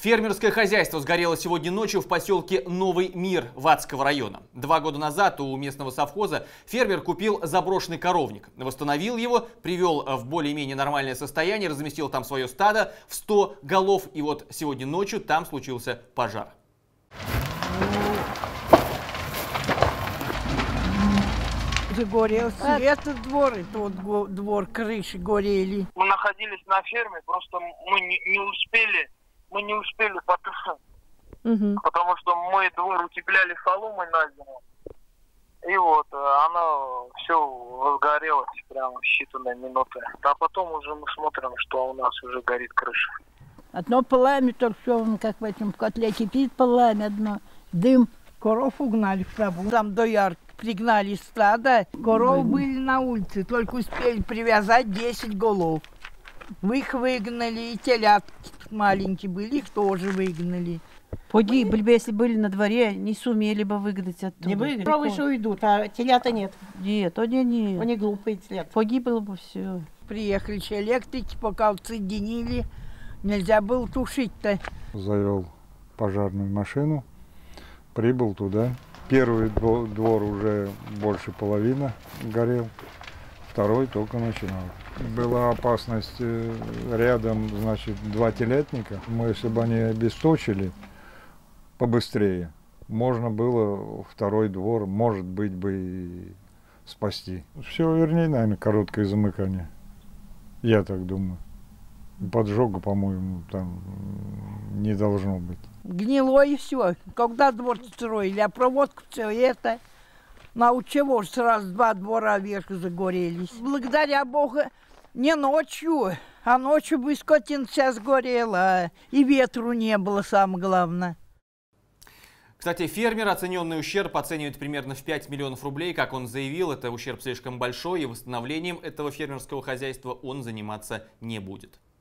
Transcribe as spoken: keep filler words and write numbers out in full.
Фермерское хозяйство сгорело сегодня ночью в поселке Новый Мир Ватского района. Два года назад у местного совхоза фермер купил заброшенный коровник, восстановил его, привел в более-менее нормальное состояние, разместил там свое стадо в сто голов. И вот сегодня ночью там случился пожар. Загорелся. Это двор, и тот двор, крыши горели. Мы находились на ферме, просто мы не, не успели, мы не успели потушить, угу. Потому что мы двор утепляли соломой на зиму, и вот оно все возгорелось прямо в считанные минуты. А потом уже мы смотрим, что у нас уже горит крыша. Одно пламя, только все, как в этом котле кипит пламя одно, дым. Коров угнали в траву. Там до ярки пригнали стадо. Коровы были на улице, только успели привязать десять голов. Вы их выгнали, и телятки маленькие были, их тоже выгнали. Погибли бы, если были на дворе, не сумели бы выгнать оттуда. Не выгнали. Коровы еще уйдут, а телята нет. Нет, они нет. Они глупые телята. Погибло бы все. Приехали еще электрики, пока отсоединили, нельзя было тушить-то. Завел пожарную машину, прибыл туда. Первый двор уже больше половины горел, второй только начинал. Была опасность рядом, значит, два телятника. Мы, если бы они обесточили побыстрее, можно было второй двор, может быть, бы и спасти. Все, вернее, наверное, короткое замыкание. Я так думаю. Поджога, по-моему, там не должно быть. Гнило и все. Когда двор строили, а проводку все это. На у чего сразу два двора вверх загорелись. Благодаря Богу, не ночью, а ночью бы скотина вся сгорела. И ветру не было, самое главное. Кстати, фермер оцененный ущерб оценивает примерно в пять миллионов рублей. Как он заявил, это ущерб слишком большой, и восстановлением этого фермерского хозяйства он заниматься не будет.